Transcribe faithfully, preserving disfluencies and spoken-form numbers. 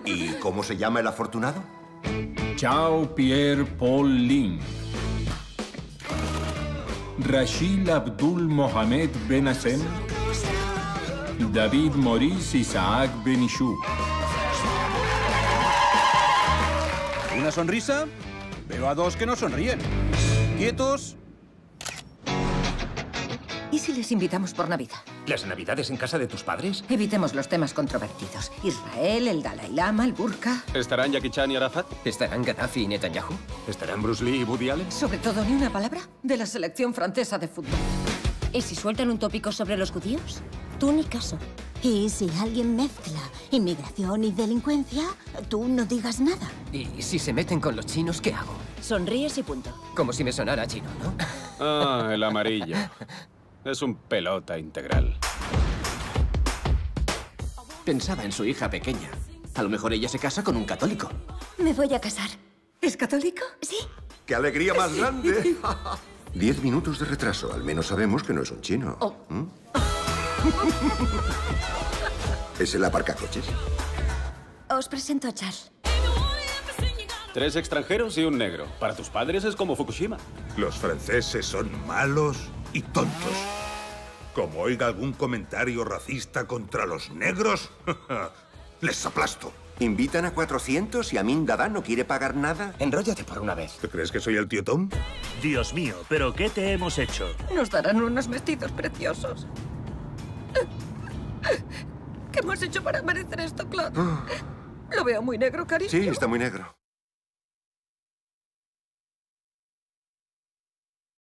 ¿Y cómo se llama el afortunado? Chao Pierre Paul Ling. Rashid Abdul Mohamed Ben Hassem. David Maurice Isaac Benichou. ¿Una sonrisa? Veo a dos que no sonríen. ¡Quietos! ¿Y si les invitamos por Navidad? ¿Las Navidades en casa de tus padres? Evitemos los temas controvertidos. Israel, el Dalai Lama, el burka. ¿Estarán Jackie Chan y Arafat? ¿Estarán Gaddafi y Netanyahu? ¿Estarán Bruce Lee y Woody Allen? Sobre todo, ni una palabra de la selección francesa de fútbol. ¿Y si sueltan un tópico sobre los judíos? Tú ni caso. Y si alguien mezcla inmigración y delincuencia, tú no digas nada. ¿Y si se meten con los chinos, qué hago? Sonríes y punto. Como si me sonara chino, ¿no? Ah, el amarillo. Es un pelota integral. Pensaba en su hija pequeña. A lo mejor ella se casa con un católico. Me voy a casar. ¿Es católico? Sí. ¡Qué alegría más grande! Diez minutos de retraso. Al menos sabemos que no es un chino. Oh. ¿Mm? ¿Es el aparcacoches? Os presento a Charles. Tres extranjeros y un negro. Para tus padres es como Fukushima. Los franceses son malos y tontos. Como oiga algún comentario racista contra los negros, les aplasto. ¿Invitan a cuatrocientos y Amin Dada no quiere pagar nada? Enróllate por una vez. ¿Te crees que soy el tío Tom? Dios mío, ¿pero qué te hemos hecho? Nos darán unos vestidos preciosos. ¿Qué hemos hecho para merecer esto, Claude? Lo veo muy negro, cariño. Sí, está muy negro.